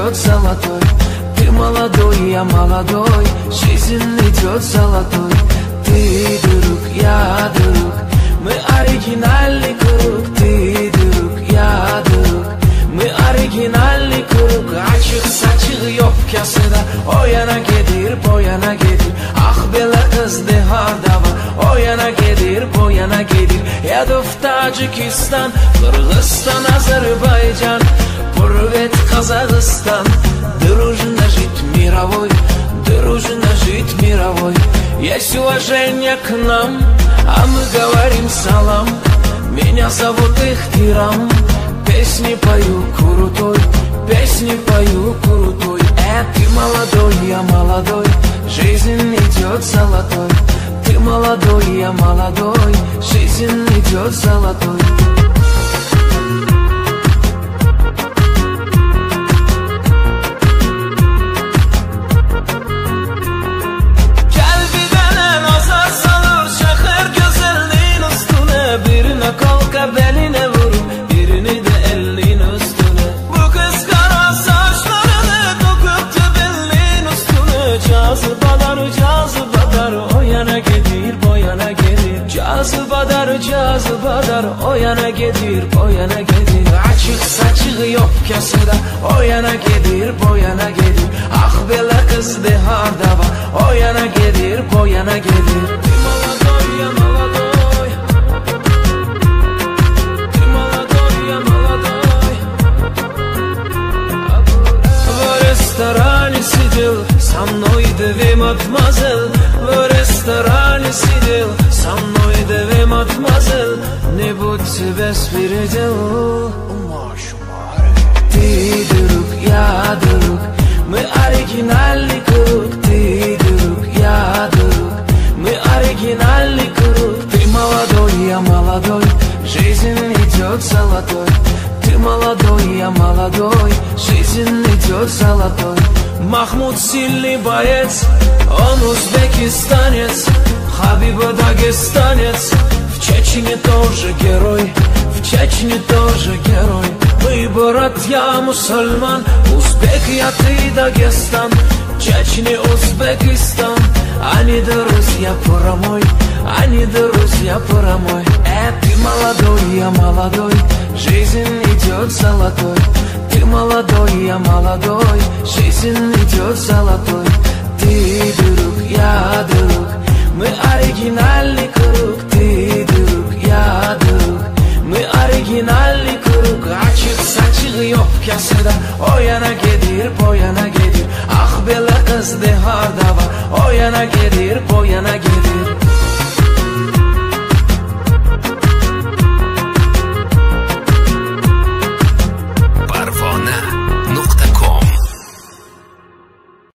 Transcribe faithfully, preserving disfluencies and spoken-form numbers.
идет золотой. Ты молодой, я молодой, жизнь идет золотой. Ты друг, я друг, мы оригинальный круг. Ты друг, я друг, мы оригинальный круг. Açık saçığı yok kasıda, o yana gelir, bu yana gelir. Ah bela kız deharda var, o yana gelir, bu yana gelir. Yadov Tacikistan, Kırgızstan, Azerbaycan, Purvet, Казахстан. Дружно жить мировой, дружно жить мировой. Есть уважение к нам, а мы говорим салам. Меня зовут Ихтирам, песни пою крутой, песни пою крутой. Э, ты молодой, я молодой, жизнь идет золотой. Ты молодой, я молодой, жизнь идет золотой. Beline vurur, birini de elin üstüne. Bu kız kara saçlarını dokuptu belin üstüne. Cazibadar, cazibadar, o yana gelir, bu yana gelir. Cazibadar, cazibadar, o yana gelir, bu yana gelir. Açık saçığı yok kasıda, o yana gelir, bu yana gelir. Ah bela kız deharda var, o yana gelir, bu yana gelir. Maladoy, ya maladoy. В ресторане сидел, со мной две мадемуазель. В ресторане сидел, со мной две мадемуазель. Не будьте беспредел. Ты друг, я друг, мы оригинальный круг. Ты друг, я друг, мы оригинальный круг. Ты молодой, я молодой, жизнь идет золотой. Ты молодой, я молодой, жизнь идет золотой. Махмуд сильный боец, он узбекистанец. Хабиба дагестанец, в Чечне тоже герой, в Чечне тоже герой. Мы братья мусульман, узбек я, ты Дагестан. Чечне, Узбекистан, они друзья промой, они друзья промой. Э, ты молодой, я молодой, жизнь идет золотой. Ты молодой, я молодой, жизнь идет золотой. Ты друг, я друг, мы оригинальный круг. Ты друг, я друг, мы оригинальный круг. Açık saçığı yok kasıda, o yana gelir, bu yana gelir. Ah bela kız deharda var, o yana gelir, bu yana gelir.